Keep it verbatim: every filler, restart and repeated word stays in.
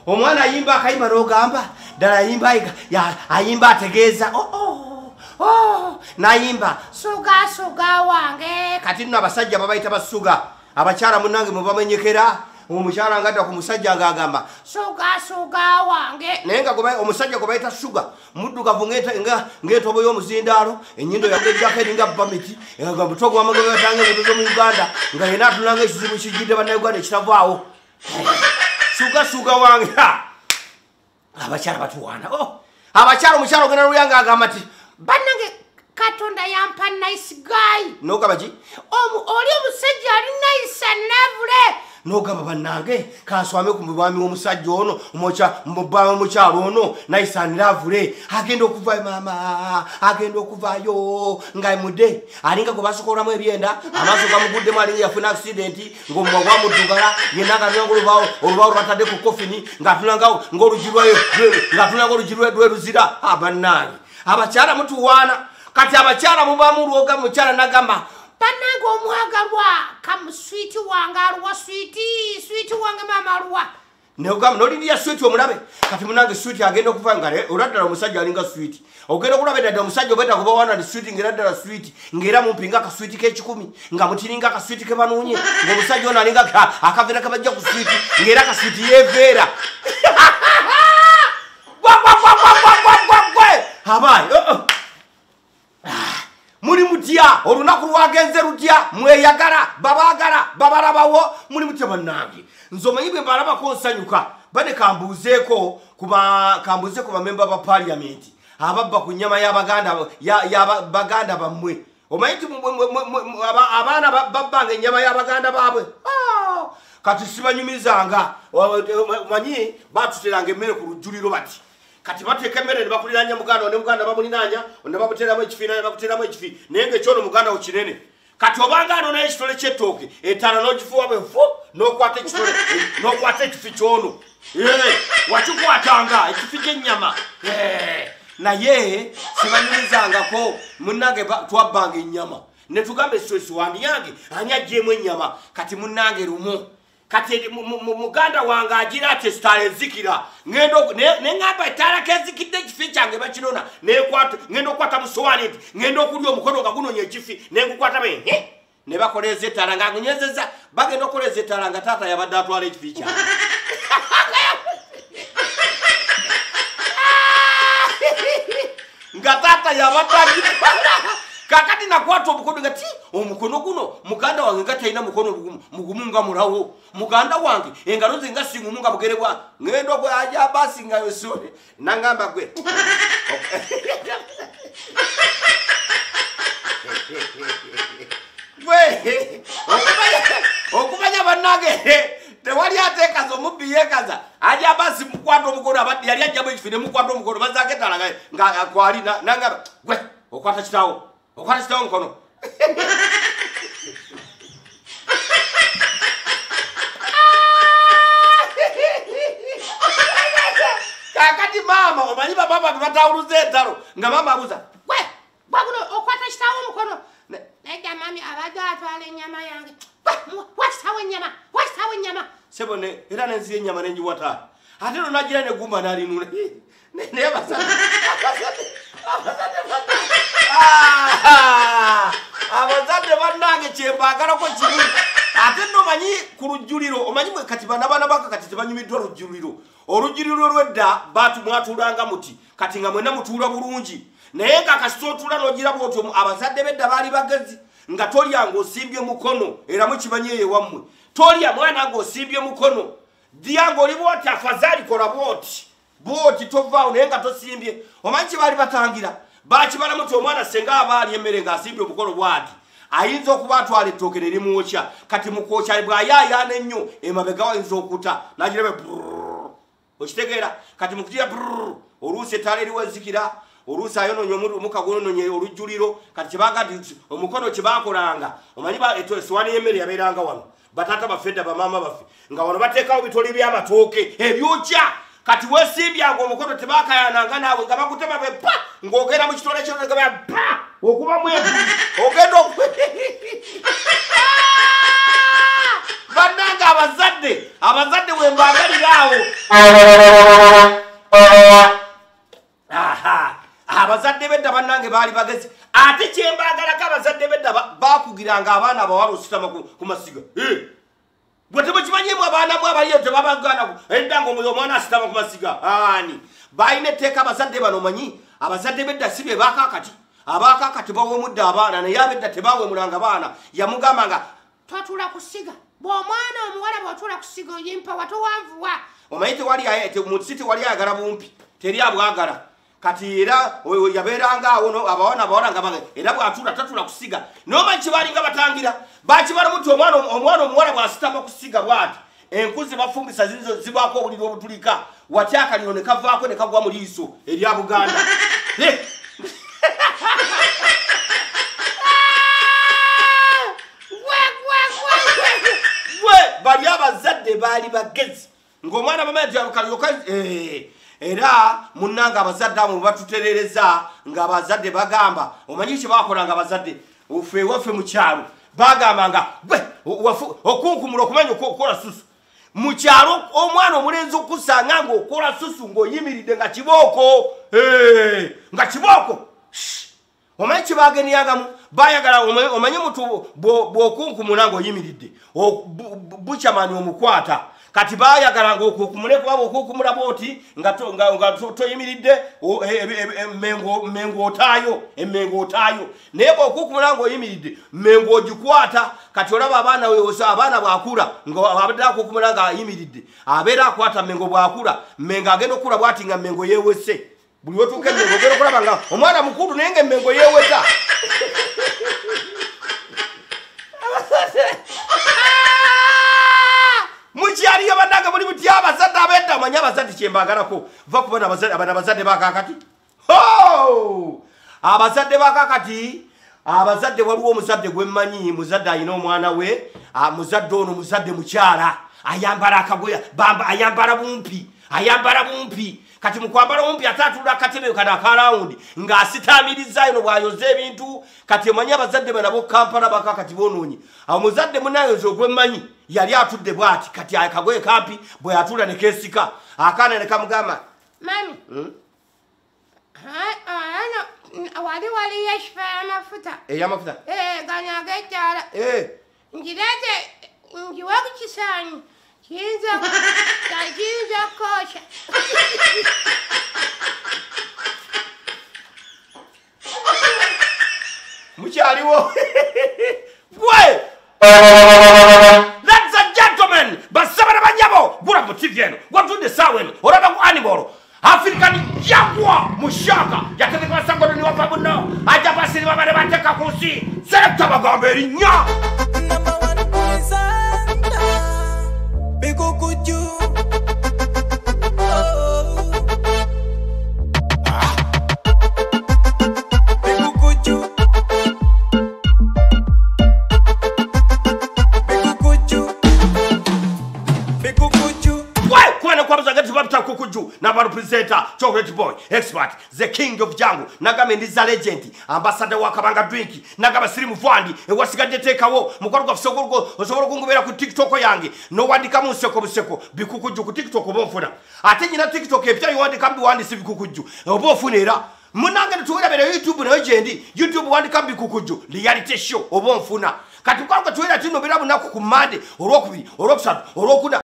omwana ayimba akayimba n'ogamba ddala ayimba ya ayimba ategeeza oh oh oh nayimba suga suga wange kati nno abasajja babayita basuga abakyala munnange mubamenyekera omukyala ngadda ku musajja ng'agamba suga suga wange naye nga omusajja gwe bayita suga muddugavu ng'entobo y'omuzindaalo ennyindo yagejjako eringa bamiti nga mutwe gwamagebatange engudo mu Uganda nga yena atunanga ekizibu kijjidde bannayuganda ekitavaawo suga suga wange abakyala batuwaana abakyala omukyala ogenda luyanga agamba ti bannange katonda yampa nice guy nogamba ki oli omusajja ali nice anavule nogamba bannange kanswame ku mubwami w'omusajja ono mubwami omukyalo ono nice anavule agenda okuvayo maama agenda okuvaayo nga mudde alinga gwe basokolamu ebyenda amaaso gamuguddemu alinga yafuna accidenti ng'omumwa gwamuddugala yenna ngatunanga olubaawo olubaawo lwatadde ku kofini ng'atunanga ng'olugi lwayo ng'atunanga olugi lwe luzira bannange abakyala mutuwaana kati abakyala mubaamu lwoga mukyala nagamba bannange omwagalwa kamuswiti wange aluwa switi switi wange maama aluwa neogamba nolindiya switi omulabe kati munange switi agenda okuva nga oladdala omusajja alinga switi ogenda okulaba eddadda omusajja obeta kuba wana ni switi ng'era ddala switi ng'era mumpinga akaswiti k'ekikumi nga mutiringa akaswiti ke banuunye ng'omusajja ono alinga akaveera ke bajja ku switi ng'era akaswiti yeeveera abayi muri mutya olunaku lwagenze lutya mweyagala babaagala babalabawo muri mutya bannange nze omanyi bwe mbalabako nsanyuka bane kambuuzeeko kambuuze ku bamemba ba parliament ababba ku nnyama y'abaganda bammwe omanyi ti abaana babbanga ennyama y'abaganda baabwe kati sibanyumizanga manyi batuteranga emmere ku lujjuliro bati kati bateeka emmere ne bakuliranya muganda ne muganda bamulinanya ne babuteramu ekifiina ne bakuteramu ekifi naye ng'ekyono muganda wo kinene kati obanga ano naye ekitole ky'ettooke etaala n'ogifuwa bwe fu n'okwata ekitole n'okwata ekifi kyono wakikwatanga ekifi ky'ennyama naye sibanyumizangako munnange twabbanga ennyama ne tugamba essosi wandi yange ani aggyeemu ennyama kati munnange lumu kati muganda wange agira ati esitaala ezikira neŋŋamba etaala kezikidde ekifi kyange bakinona ŋŋenda okukwata mu sowaani nti ŋŋenda okulya omukono nga gunonya ekifi nengukwata be ne bakoleeza etaala nga ngunyezeza bagenda okukoleeza etaala nga taata yabadde atwala ekifi kyange nga taata yabadde agitwala kakati nakwata omukono nga ti omukono guno muganda wange nga talina mukono mugumu nga mulawo muganda wange engalo ze nga singumu nga bugere bwa ŋŋenda gwe aja basi nga yosole nangamba gwe okumanya bannange tewali ateekaza omubbi yeekaza aja basi mukwata omukono abadde yali ajjamu ekifi ne mukwata omukono bazaako ettala nga kwali nangamba gwe okwata kitaawo okwata kitaawo omukono kakati maama omanyi bamama bebatawuluza entalo nga maama abuuza gwe gwaguno okwata kitaawo omukono naye mami abadde atwala ennyama yange wakitaawo ennyama wakitaawo ennyama sebo era nenziya ennyama nengiwata ate no nagira negumba nalinuna naye abazadde abazadde bannange kyembagalako kimu ate no manyi ku lujjuliro omanyi bwe kati banabaana baka kati tebanyumiddwa lujjuliro olujjuliro lwedda mwatuulanga muti kati nga mwena mutuula bulungi naye nga kasita otuula n'ogiraba otyo abazadde bedda baali bagezi nga tolya ng'osimbye mukono era mukimanyi eyo wammwe tolya mwana ng'osimbye mukono dya ng'oli bwoti afazaali kola bwoti bwoti tovaawo naye nga tosimbye omanyi kye baali batangira bakibalamu ti omwana senga aba ali emmere ng'asimbye omukono bwati ayinza okuba atwala ettooke ne limwokya kati mukwokya bw'ayaayaana ennyo emabega wayinza okuta nagirabe okitegeera kati mukutira oluusi ettaala eriwezikira oluusi ayononya omuka gunononye olujjuliro kati kyebaga nti omukono kyebakolanga omanyi essowaani y'emmere yabeeranga wano bataata baffe edda bamaama baffe nga wano bateekawo bitoli by'amatooke ebyokya kati wesimbyanga omukono tebakayananga naawe nga bagutema bwe pa ng'ogenda mu kitole kyogaba pa okuba mwebu ogenda Bananga abazadde abazadde we mbagalirawo aha abazadde bedda bannange baali bagezi ate kyembagalako abazadde bedda bakugiranga abaana abawala ositama ku masiga bwe temukimanyimu abaana mu abaliyo tebabagana edda ng'omwana asitama ku masiga ani balina etteeka abazadde bano omanyi abazadde bedda si be baakakati abaakakati bawemudde abaana naye abedda tebawemulanga baana yamugamba nga twatula ku siga bw'omwana omuwala bw'otula ku siga oyimpa watowanvuwa omanyi tewali musi tewali ayagala bumpi teri abwagala kati era yabeeranga awo abawana abawala nga bage era bw'atula tatula ku siga n'omanyi kibalinga batangira bakibala muti omwana omuwala bw'asitama ku siga bw'ati enkuzi bafumbisa zizo zibaako obuliri obutulika watya akaliro ne kavaako ne kagwa mu liiso erya Buganda bali abazadde baali bagezi ng'omwana bamayakalyoka era munnanga abazadde abo batuterereza ng'abazadde bagamba omanyi kye bakolanga abazadde ofe waffe mu kyalo bagambanga gwe okunkumula okumanya okukola susu mu kyalo omwana omulenzi okusanga ng'okola susu ng'oyimiridde nga kibooko nga kibooko omanyi kyebagenyangamu bayagala omanyi omuntu bw'okunkumula ng'oyimiridde bukyamani omukwata kati bayagala ng'okunkumule kuba bw'okunkumula bw'oti nga toyimiridde emmengo otaayo emmengo otaayo naye bw'okunkumula ng'oyimiridde mmengo ogikwata kati olaba abaana wewosa abaana bw'akula ng'abadde akunkumula ng'ayimiridde abeera akwata mmengo bw'akula mmengo agenda okula bw'ati nga mmengo yeewese buli wetuuka emmengo ogenda okulaba nga omwana mukulu naye nga emmengo yeeweta mukyaliyo bannange muli mutya abazadde abedda amanyi abazadde kyembagalako va kubona abana abazadde bakakati abazadde bakakati abazadde waliwo omuzadde gwe mmanyi muzadde alina omwana we muzadde ono muzadde mukyala ayambala akagoya ayambala bumpi ayambala bumpi kati mukwambala bumpi ate atula akatebe kana akalawundi ng'asitaamiriza eno bw'ayoza ebintu kati omanyi abazadde banabo Kampala bakakati bonoonyi awo muzadde munayoza ogwemmanyi yali atudde bw'ati kati akagoye kampi bwe yatula ne keesika akaana ne kamugamba mami wali waliyo ekifa y'amafuta ey'amafuta gano ag'ekyala ngirete ngiwe ku kisaanyi kiyinza kiyinza kookya mukyaliwo gwe ladies and gentlemen basabana banyabo gura mu T V eno watudde essaawa eno olaba ku animal African Jaguar mushaka yategeka sangono ni wapa buno aja basiri babale bateka ku nsi selecta bagamba erinnya Number presenter, chocolate boy, expert, the king of jungle, nagame ndiza legend, ambassador wa Kabanga drink, nagaba siri mufwandi, ewasigadde tekawo, mukwaruka fisogolgo, osobola kungubera ku TikTok yange, no wandika mu seko buseko, bikukuju ku TikTok bonfuna. Ate nyina TikTok epita yowandika mbi wandisi bikukuju, obofunera. Munanga tuwera bere YouTube na jendi, YouTube wandika bikukuju, reality show obonfuna. Kati kwaruka tuwera tino birabu nako kumande, olwokubiri, olwokusatu, olwokuna.